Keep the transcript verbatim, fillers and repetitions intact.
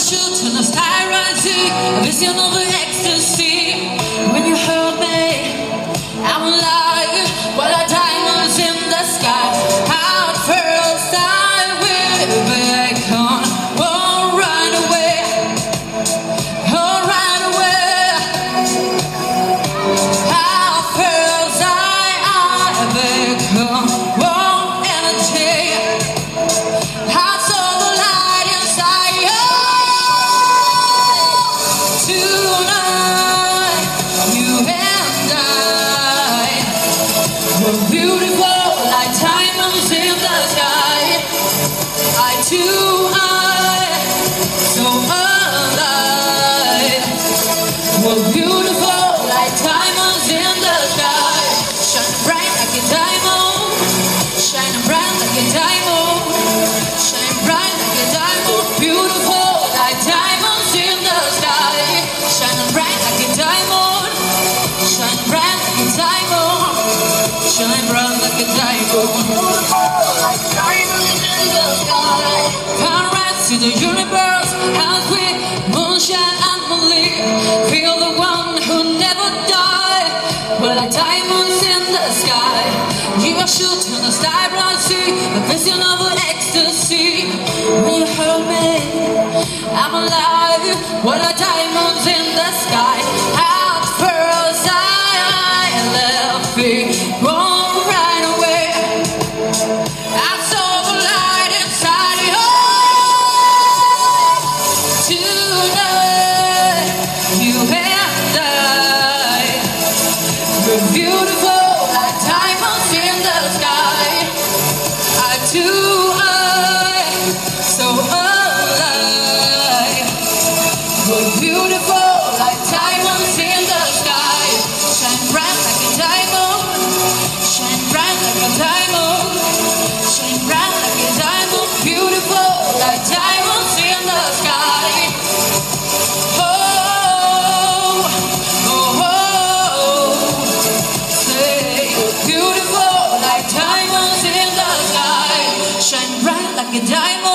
shooting a star rising, a vision of ecstasy. When you hurt me, I'm alive. While our diamonds in the sky, at first I will back on. Oh, right away, oh, right away. At first I, I back on. Oh, energy. I saw the light inside you. Tonight, you and I were beautiful like diamonds in the sky. I too, I, so alive. We're beautiful like diamonds in the sky. Shining bright like a diamond. Shining bright like a diamond. Shining bright like a diamond. Beautiful like diamonds in the sky. Shining bright like a diamond. Shining bright like a diamond. Shine bright like a diamond. Like diamonds in the sky. Paradise to the universe, as we moonshine and believe. Feel the one who never died. We're like diamonds in the sky. You are shooting a star bright sea, a vision of ecstasy. When you hurt me, I'm alive. We're like diamonds in the sky. At first I, I left it. Beautiful like diamonds in the sky. I too, I, so alive. We're beautiful like diamonds in the sky. Shine bright like a diamond. Shine bright like a diamond. Shine bright like a diamond. Beautiful like diamonds in the sky. Shine bright like a diamond.